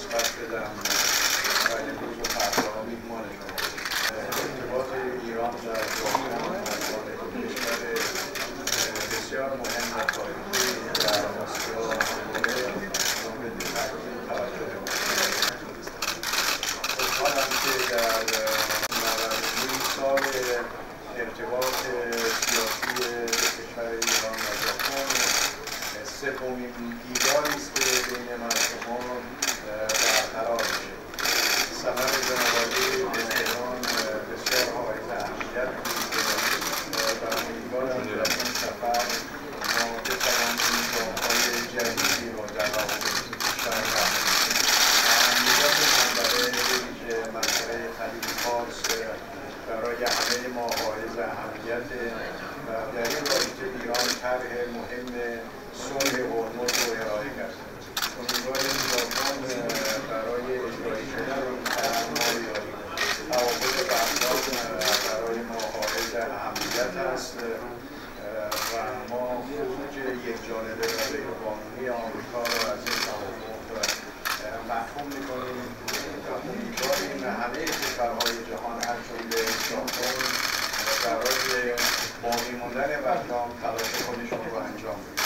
مثبت بدم و امروز و فردا میهمان شما. ارتباط ایران و ژاپن با کشور بسیار مهم و تاریخی در آسیا مورد توجه خوشحالم که در 90 سال ارتباط سیاسی کشور ایران و ژاپن سومین دیداری است که بین من و شما برقرار میشه. سفر جناب عالی به تهران بسیار حائز اهمیت بود و امیدوارم در این سفر ما بتوانیم راه‌های جدیدی را در رابطه کشور اهمیت منطقه بویژه منطقه خلیج فارس برای همه ما حائز اهمیت و در این رابطه ایران طرح مهم صلح هرمز رو ارائه کرد. امیدواریم ژاپن برای اجرایی شدن این طرح مایاری توافق بغداد برای ما حائز اهمیت است و ما خروج یکجانبه و غیرقانونی آمریکا را از این توافق محکوم می‌کنیم و امیدواریم همه کشورهای جهان از جمله ژاپن برای باقی ماندن برجام تلاش خودشون رو انجام بدن.